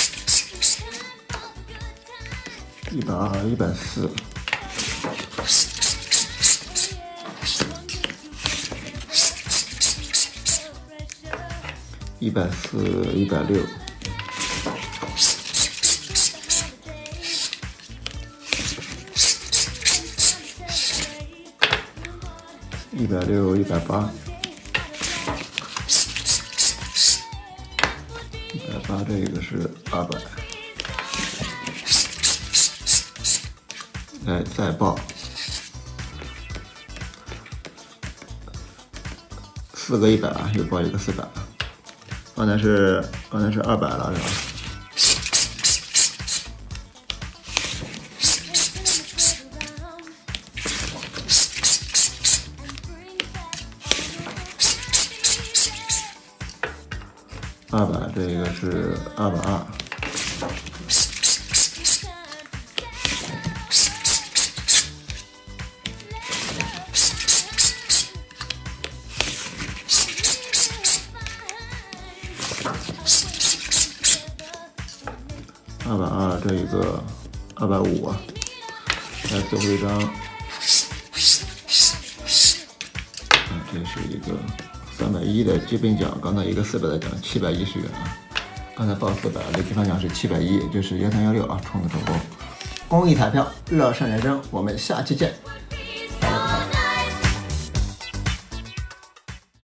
120、140。140、160。160、180。180这个是200。再报4个100啊，又报一个400。刚才是200了，是吧？200这个是220。220这一个250啊，来最后一张，这是一个310的基本奖，刚才一个400的奖710元啊，刚才报400，累计上奖是710，这是1316啊，冲刺成功，公益彩票乐善人生，我们下期见。